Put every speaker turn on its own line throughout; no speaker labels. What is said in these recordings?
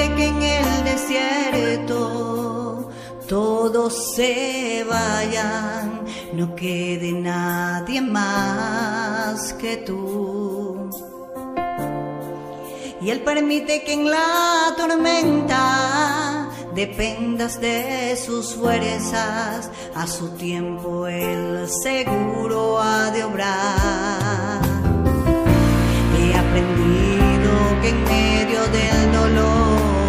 permite que en el desierto todos se vayan, no quede nadie más que tú. Y Él permite que en la tormenta dependas de sus fuerzas, a su tiempo Él seguro ha de obrar. He aprendido que en medio del dolor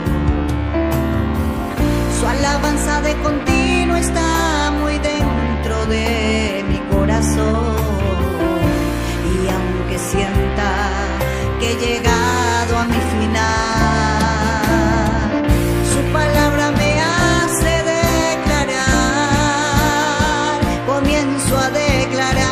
su alabanza de continuo está muy dentro de mi corazón. Y aunque sienta que he llegado a mi final, su palabra me hace declarar, comienzo a declarar,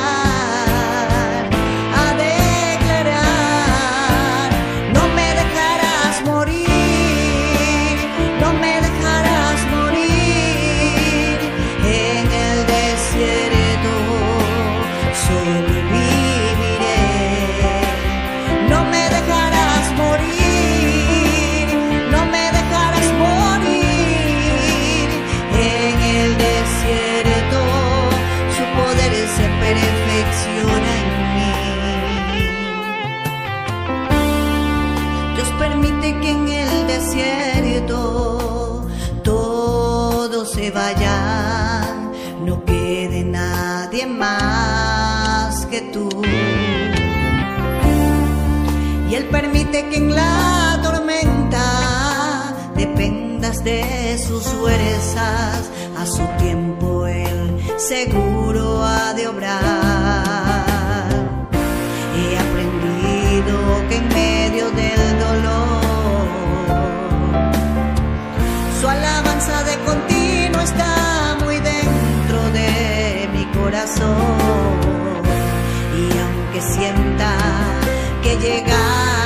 no me dejarás morir, no me dejarás morir en el desierto, solo viviré. No me dejarás morir, no me dejarás morir en el desierto, su poder se perfecciona en mí. Dios permite que en el desierto todos se vayan, no quede nadie más que tú. Y Él permite que en la tormenta dependas de sus fuerzas, a su tiempo Él seguro ha de obrar. He aprendido que en medio del dolor su alabanza de continuo está muy dentro de mi corazón. Y aunque sienta que llega